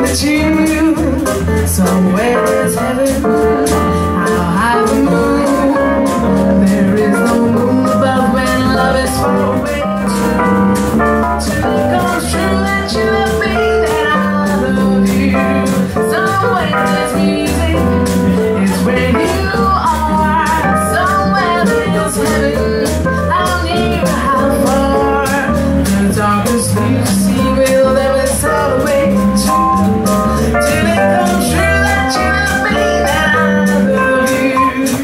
that you, somewhere is heaven. How high the moon, there is no moon above when love is far away. Till it comes true that you love me, that I love you. Somewhere there's music, it's where you are. Somewhere there's heaven, how near, how far. The darkest you see will never sail away. Till it comes true that you love me, that I love you.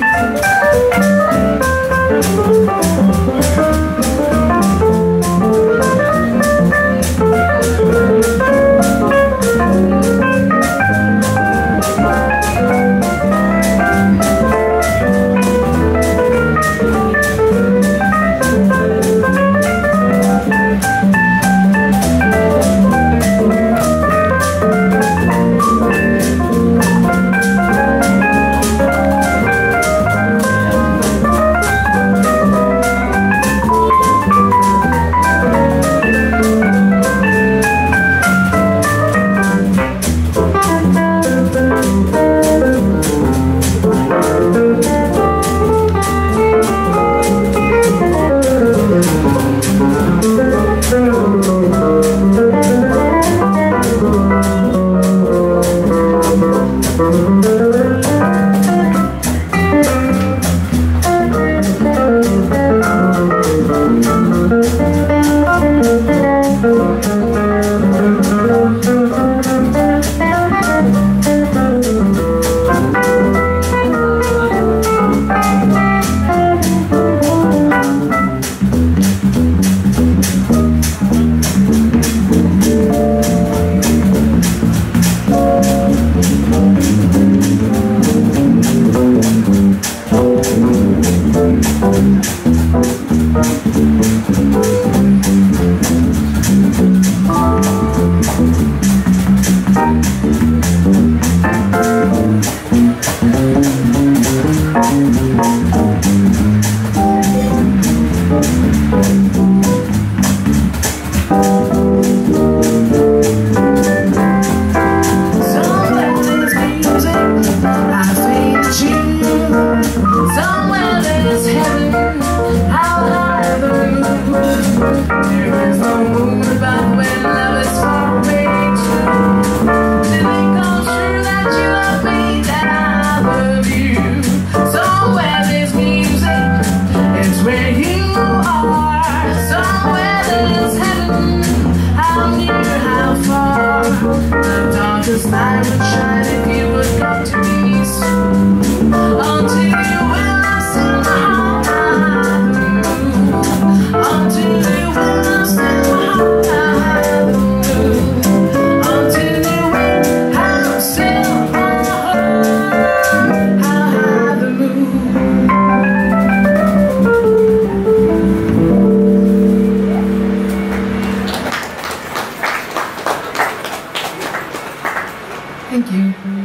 The night would shine if you would come to me soon. Until you will I send my heart through. Until you will I send my heart through. Until you will I send my heart high the moon. Thank you.